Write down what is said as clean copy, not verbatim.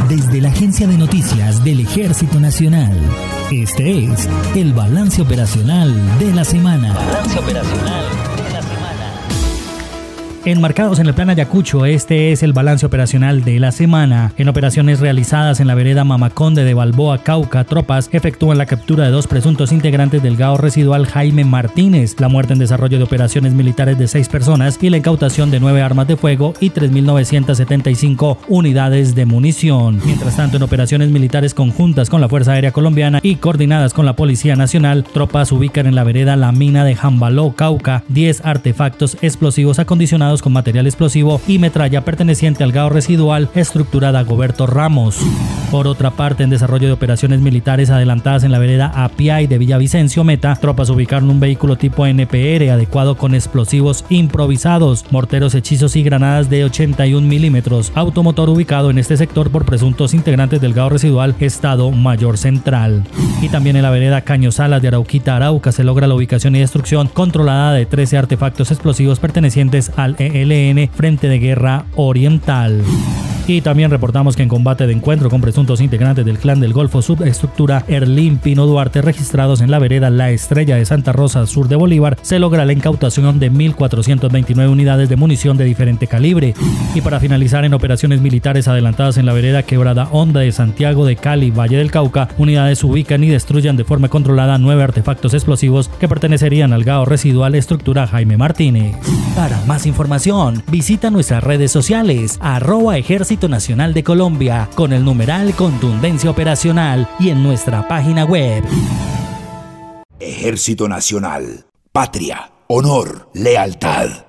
Desde la Agencia de Noticias del Ejército Nacional, este es el balance operacional de la semana. Balance operacional de la semana. Enmarcados en el Plan Ayacucho, este es el balance operacional de la semana. En operaciones realizadas en la vereda Mamaconde de Balboa, Cauca, tropas efectúan la captura de 2 presuntos integrantes del GAO residual Jaime Martínez, la muerte en desarrollo de operaciones militares de 6 personas y la incautación de 9 armas de fuego y 3.975 unidades de munición. Mientras tanto, en operaciones militares conjuntas con la Fuerza Aérea Colombiana y coordinadas con la Policía Nacional, tropas ubican en la vereda La Mina de Jambaló, Cauca, 10 artefactos explosivos acondicionados con material explosivo y metralla perteneciente al GAO residual estructura Dagoberto Ramos. Por otra parte, en desarrollo de operaciones militares adelantadas en la vereda Apiay de Villavicencio Meta, tropas ubicaron un vehículo tipo NPR adecuado con explosivos improvisados, morteros, hechizos y granadas de 81 milímetros, automotor ubicado en este sector por presuntos integrantes del GAO residual Estado Mayor Central. Y también en la vereda Cañosalas de Arauquita, Arauca, se logra la ubicación y destrucción controlada de 13 artefactos explosivos pertenecientes al ELN Frente de Guerra Oriental. Y también reportamos que en combate de encuentro con presuntos integrantes del Clan del Golfo, subestructura Erlín Pino Duarte, registrados en la vereda La Estrella de Santa Rosa, sur de Bolívar, se logra la incautación de 1.429 unidades de munición de diferente calibre. Y para finalizar, en operaciones militares adelantadas en la vereda Quebrada Honda de Santiago de Cali, Valle del Cauca, unidades ubican y destruyen de forma controlada 9 artefactos explosivos que pertenecerían al GAO residual estructura Jaime Martínez. Para más información, visita nuestras redes sociales, @Ejército Nacional de Colombia, con el numeral Contundencia Operacional, y en nuestra página web. Ejército Nacional, patria, honor, lealtad.